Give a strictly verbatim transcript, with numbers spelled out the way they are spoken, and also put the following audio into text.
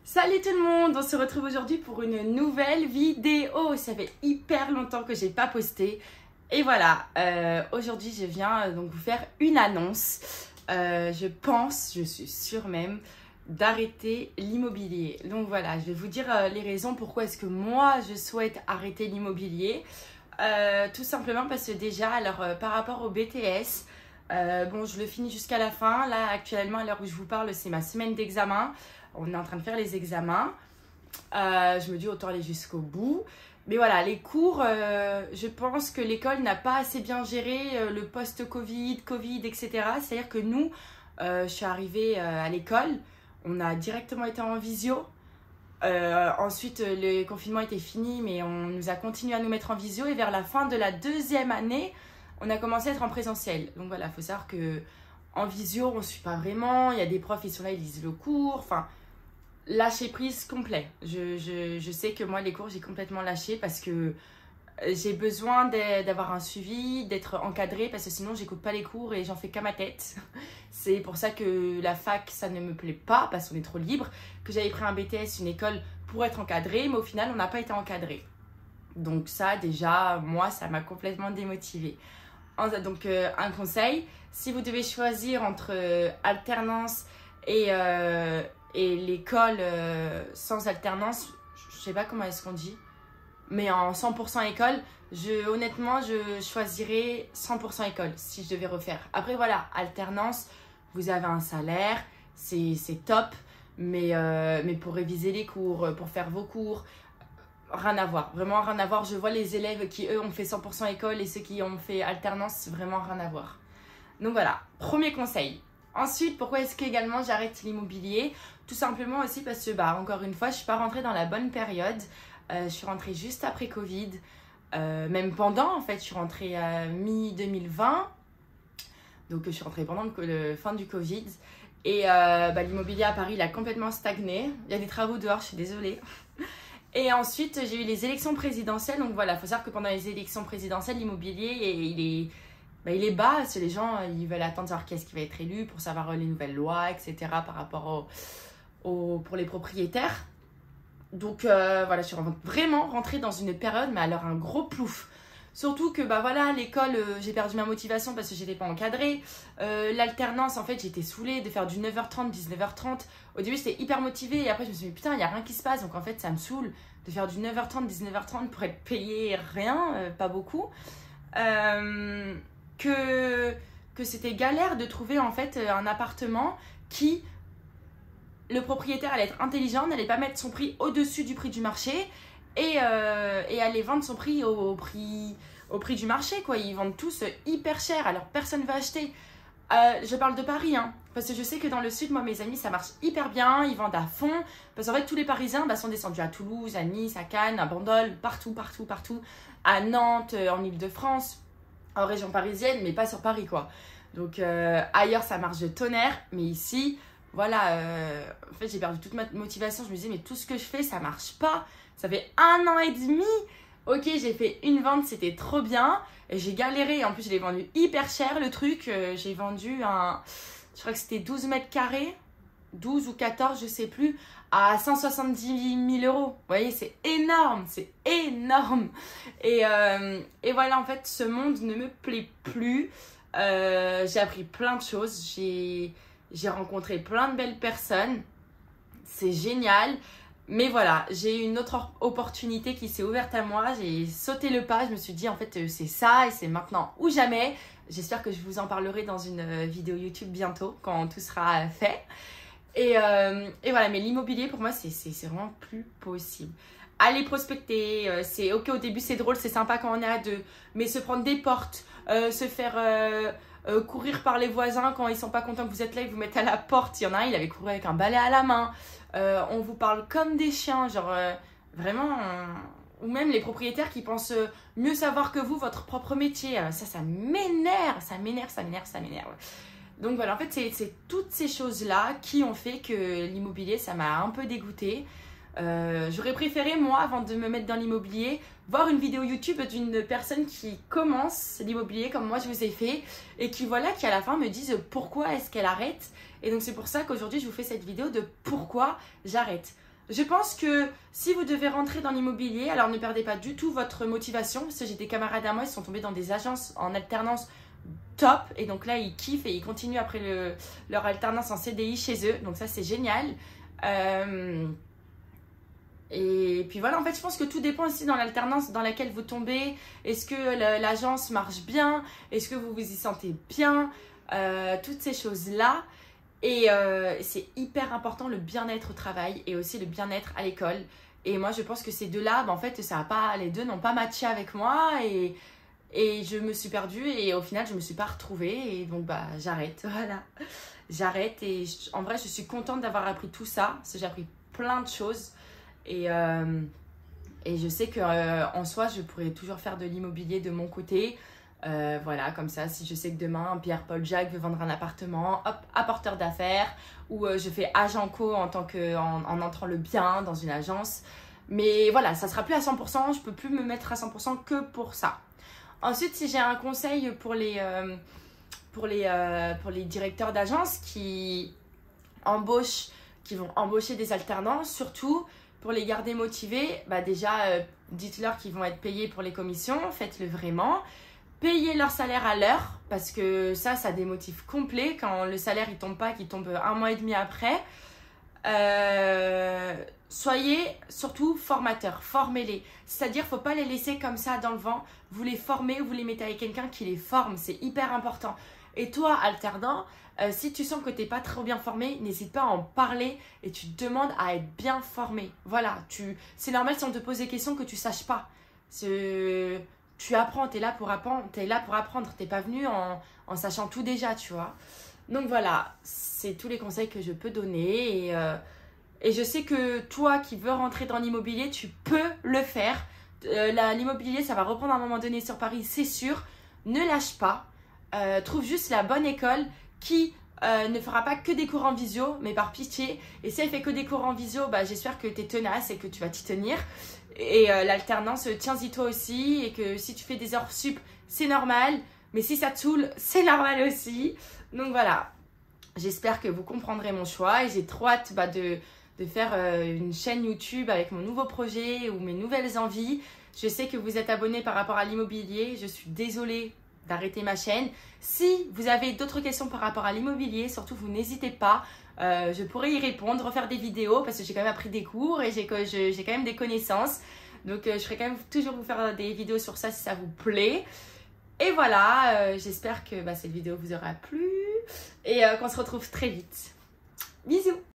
Salut tout le monde, on se retrouve aujourd'hui pour une nouvelle vidéo. Ça fait hyper longtemps que j'ai pas posté. Et voilà, euh, aujourd'hui je viens donc vous faire une annonce. Euh, je pense, je suis sûre même, d'arrêter l'immobilier. Donc voilà, je vais vous dire euh, les raisons pourquoi est-ce que moi je souhaite arrêter l'immobilier. Euh, tout simplement parce que déjà, alors euh, par rapport au B T S, euh, bon je le finis jusqu'à la fin. Là actuellement à l'heure où je vous parle, c'est ma semaine d'examen. On est en train de faire les examens. Euh, je me dis autant aller jusqu'au bout. Mais voilà, les cours, euh, je pense que l'école n'a pas assez bien géré euh, le post-Covid, Covid, et cetera. C'est-à-dire que nous, euh, je suis arrivée euh, à l'école, on a directement été en visio. Euh, ensuite, le confinement était fini, mais on nous a continué à nous mettre en visio. Et vers la fin de la deuxième année, on a commencé à être en présentiel. Donc voilà, il faut savoir que en visio, on ne suit pas vraiment. Il y a des profs, ils sont là, ils lisent le cours. Enfin, lâcher prise complet. Je, je, je sais que moi, les cours, j'ai complètement lâché parce que j'ai besoin d'avoir un suivi, d'être encadrée parce que sinon, j'écoute pas les cours et j'en fais qu'à ma tête. C'est pour ça que la fac, ça ne me plaît pas parce qu'on est trop libre. Que j'avais pris un B T S, une école pour être encadrée, mais au final, on n'a pas été encadré. Donc ça, déjà, moi, ça m'a complètement démotivée. Donc, euh, un conseil, si vous devez choisir entre euh, alternance et... Euh, Et l'école euh, sans alternance, je sais pas comment est-ce qu'on dit, mais en cent pour cent école, je, honnêtement, je choisirais cent pour cent école si je devais refaire. Après, voilà, alternance, vous avez un salaire, c'est top, mais, euh, mais pour réviser les cours, pour faire vos cours, rien à voir, vraiment rien à voir. Je vois les élèves qui, eux, ont fait cent pour cent école et ceux qui ont fait alternance, vraiment rien à voir. Donc voilà, premier conseil. Ensuite, pourquoi est-ce qu'également j'arrête l'immobilier? Tout simplement aussi parce que, bah, encore une fois, je ne suis pas rentrée dans la bonne période. Euh, je suis rentrée juste après Covid, euh, même pendant, en fait, je suis rentrée à mi deux mille vingt. Donc, je suis rentrée pendant le, le fin du Covid. Et euh, bah, l'immobilier à Paris, il a complètement stagné. Il y a des travaux dehors, je suis désolée. Et ensuite, j'ai eu les élections présidentielles. Donc voilà, il faut savoir que pendant les élections présidentielles, l'immobilier, il est... Bah, il est bas, parce que les gens ils veulent attendre savoir qui est-ce qui va être élu pour savoir les nouvelles lois, et cetera par rapport au, au, pour les propriétaires. Donc euh, voilà, je suis vraiment rentrée dans une période, mais alors un gros plouf. Surtout que bah voilà, l'école, euh, j'ai perdu ma motivation parce que j'étais pas encadrée. Euh, L'alternance, en fait, j'étais saoulée de faire du neuf heures trente, dix-neuf heures trente. Au début, j'étais hyper motivée et après, je me suis dit, putain, il n'y a rien qui se passe. Donc en fait, ça me saoule de faire du neuf heures trente, dix-neuf heures trente pour être payée rien, euh, pas beaucoup. Euh... que, que c'était galère de trouver en fait un appartement qui, le propriétaire allait être intelligent, n'allait pas mettre son prix au-dessus du prix du marché et, euh, et allait vendre son prix au, au, prix, au prix du marché, quoi. Ils vendent tous hyper cher, alors personne ne va acheter. Euh, je parle de Paris, hein, parce que je sais que dans le sud, moi, mes amis, ça marche hyper bien, ils vendent à fond, parce qu'en fait, tous les Parisiens bah, sont descendus à Toulouse, à Nice, à Cannes, à Bandol, partout, partout, partout, à Nantes, en Île-de-France, en région parisienne, mais pas sur Paris, quoi. Donc, euh, ailleurs, ça marche de tonnerre, mais ici, voilà, euh, en fait, j'ai perdu toute ma motivation. Je me disais, mais tout ce que je fais, ça marche pas. Ça fait un an et demi. Ok, j'ai fait une vente, c'était trop bien. Et j'ai galéré. En plus, je l'ai vendu hyper cher, le truc. Euh, j'ai vendu un, je crois que c'était douze mètres carrés, douze ou quatorze, je sais plus, à cent soixante-dix mille euros. Vous voyez, c'est énorme, c'est énorme. Et, euh, et voilà, en fait, ce monde ne me plaît plus. Euh, j'ai appris plein de choses. J'ai rencontré plein de belles personnes. C'est génial. Mais voilà, j'ai eu une autre opportunité qui s'est ouverte à moi. J'ai sauté le pas. Je me suis dit, en fait, c'est ça et c'est maintenant ou jamais. J'espère que je vous en parlerai dans une vidéo YouTube bientôt, quand tout sera fait. Et, euh, et voilà, mais l'immobilier pour moi c'est vraiment plus possible. Aller prospecter, euh, c'est ok au début c'est drôle, c'est sympa quand on est à deux, mais se prendre des portes, euh, se faire euh, euh, courir par les voisins quand ils sont pas contents que vous êtes là, ils vous mettent à la porte. Il y en a un, il avait couru avec un balai à la main. Euh, on vous parle comme des chiens, genre euh, vraiment, euh, ou même les propriétaires qui pensent mieux savoir que vous votre propre métier. Euh, ça, ça m'énerve, ça m'énerve, ça m'énerve, ça m'énerve. Donc voilà, en fait, c'est toutes ces choses-là qui ont fait que l'immobilier, ça m'a un peu dégoûtée. Euh, J'aurais préféré, moi, avant de me mettre dans l'immobilier, voir une vidéo YouTube d'une personne qui commence l'immobilier comme moi je vous ai fait et qui, voilà, qui à la fin me dise pourquoi est-ce qu'elle arrête. Et donc c'est pour ça qu'aujourd'hui, je vous fais cette vidéo de pourquoi j'arrête. Je pense que si vous devez rentrer dans l'immobilier, alors ne perdez pas du tout votre motivation. Parce que j'ai des camarades à moi, ils sont tombés dans des agences en alternance top. Et donc là, ils kiffent et ils continuent après le, leur alternance en C D I chez eux. Donc ça, c'est génial. Euh, et puis voilà, en fait, je pense que tout dépend aussi dans l'alternance dans laquelle vous tombez. Est-ce que l'agence marche bien? Est-ce que vous vous y sentez bien? euh, Toutes ces choses-là. Et euh, c'est hyper important le bien-être au travail et aussi le bien-être à l'école. Et moi, je pense que ces deux-là, bah, en fait, ça a pas, les deux n'ont pas matché avec moi et, et je me suis perdue et au final, je ne me suis pas retrouvée. Et donc, bah, j'arrête. Voilà. J'arrête et je, en vrai, je suis contente d'avoir appris tout ça parce que j'ai appris plein de choses. Et, euh, et je sais qu'en euh, soi, je pourrais toujours faire de l'immobilier de mon côté. Euh, voilà, comme ça, si je sais que demain, Pierre, Paul, Jacques veut vendre un appartement, hop, apporteur d'affaires, ou euh, je fais agent co en, tant que, en, en entrant le bien dans une agence. Mais voilà, ça sera plus à cent pour cent, je peux plus me mettre à cent pour cent que pour ça. Ensuite, si j'ai un conseil pour les, euh, pour les, euh, pour les directeurs d'agence qui embauchent, qui vont embaucher des alternants, surtout pour les garder motivés, bah déjà, euh, dites-leur qu'ils vont être payés pour les commissions, faites-le vraiment. Payer leur salaire à l'heure, parce que ça, ça démotive complet quand le salaire il tombe pas, qu'il tombe un mois et demi après. Euh, soyez surtout formateurs, formez-les. C'est-à-dire, faut pas les laisser comme ça dans le vent. Vous les formez ou vous les mettez avec quelqu'un qui les forme, c'est hyper important. Et toi, alternant, euh, si tu sens que tu n'es pas trop bien formé, n'hésite pas à en parler et tu te demandes à être bien formé. Voilà, tu... c'est normal si on te pose des questions que tu saches pas. C'est... Tu apprends, tu es là pour apprendre, tu es là pour apprendre, tu n'es pas venu en, en sachant tout déjà, tu vois. Donc voilà, c'est tous les conseils que je peux donner. Et, euh, et je sais que toi qui veux rentrer dans l'immobilier, tu peux le faire. Euh, l'immobilier, ça va reprendre à un moment donné sur Paris, c'est sûr. Ne lâche pas. Euh, trouve juste la bonne école qui euh, ne fera pas que des cours en visio, mais par pitié. Et si elle fait que des cours en visio, bah, j'espère que tu es tenace et que tu vas t'y tenir. Et euh, l'alternance, tiens-y toi aussi. Et que si tu fais des heures sup, c'est normal. Mais si ça te saoule, c'est normal aussi. Donc voilà, j'espère que vous comprendrez mon choix. Et j'ai trop hâte bah, de, de faire euh, une chaîne YouTube avec mon nouveau projet ou mes nouvelles envies. Je sais que vous êtes abonnés par rapport à l'immobilier. Je suis désolée d'arrêter ma chaîne. Si vous avez d'autres questions par rapport à l'immobilier, surtout vous n'hésitez pas. Euh, je pourrais y répondre, refaire des vidéos parce que j'ai quand même appris des cours et j'ai quand même des connaissances. Donc euh, je ferai quand même toujours vous faire des vidéos sur ça si ça vous plaît. Et voilà, euh, j'espère que bah, cette vidéo vous aura plu et euh, qu'on se retrouve très vite. Bisous!